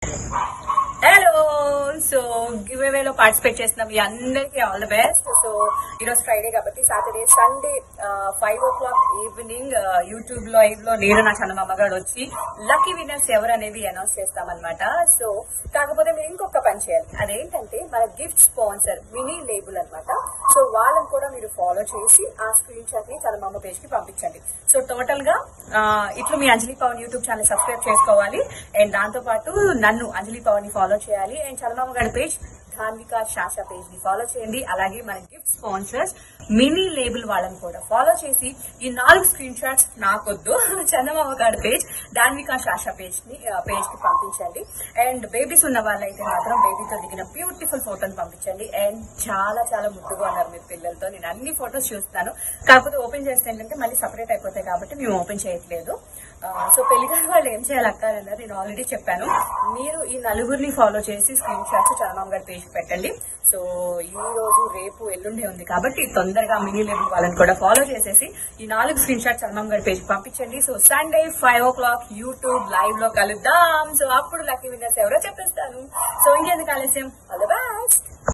Hello. So give away లో participate చేసిన మీ అందరికి ఆల్ ద బెస్ట్. సో ఈరోజు ఫ్రైడే కాబట్టి Saturday Sunday 5 o'clock evening YouTube live లో నేను నా చందమామ గారు వచ్చి లక్కీ విన్నర్స్ ఎవరు అనేది అనౌన్స్ చేస్తామన్నమాట. సో కాకపోతే మీరు ఇంకొక పని చేయాలి, అదేంటంటే మన గిఫ్ట్ స్పాన్సర్ మినీ లేబుల్ అనమాట. సో వాళ్ళని కూడా మీరు ఫాలో చేసి ఆ స్క్రీన్ షాట్ ని చందమామ పేజ్ కి పంపించండి. సో టోటల్ గా ఇట్లు మీ Anjali Pavan YouTube channel subscribe చేసుకోవాలి. అండ్ దాంతో పాటు నన్ను అంజలి పవన్ ని ఫాలో చేయాలి. అండ్ చందమామ గారి పేజ్ ధాన్విక శాష పేజ్ ని ఫాలో చేయండి. అలాగే మన గిఫ్ట్ స్పాన్సర్స్ మినీ లేబుల్ వాళ్ళని కూడా ఫాలో చేసి ఈ 4 స్క్రీన్ షాట్స్ నాకొద్దు, చందమామ గారి పేజ్ ధాన్విక శాష పేజ్ కి పంపించండి. అండ్ బేబీస్ ఉన్న వాళ్ళైతే మాత్రం బేబీతో దిగిన బ్యూటిఫుల్ ఫోటోని పంపించండి. అండ్ చాలా చాలా ముద్దుగా ఉన్నారు మీ పిల్లలతో. నేను అన్ని ఫొటోస్ చూస్తాను, కాకపోతే ఓపెన్ చేస్తే ఏంటంటే మళ్ళీ సపరేట్ అయిపోతాయి కాబట్టి మేము ఓపెన్ చేయట్లేదు. సో పెళ్లిగారి వాళ్ళు ఏం చేయాలి అక్క అన్నారు, నేను ఆల్రెడీ చెప్పాను. మీరు ఈ 4 ఫాలో చేసి స్క్రీన్ షాట్స్ చందమామ గారి పేజ్ పెట్టండి. సో ఈ రోజు రేపు ఎల్లుండే ఉంది కాబట్టి తొందరగా మినీ లేబుల్ వాళ్ళని కూడా ఫాలో చేసేసి ఈ 4 స్క్రీన్ షాట్ చందమామ గారి పేజ్ పంపించండి. So Sunday 5 o'clock YouTube live లో కలుద్దాం. సో అప్పుడు లక్కీ విన్నర్స్ ఎవరో చెప్పేస్తాను. సో ఇంకెందుకు ఆలస్యం, ఆల్ ది బెస్ట్.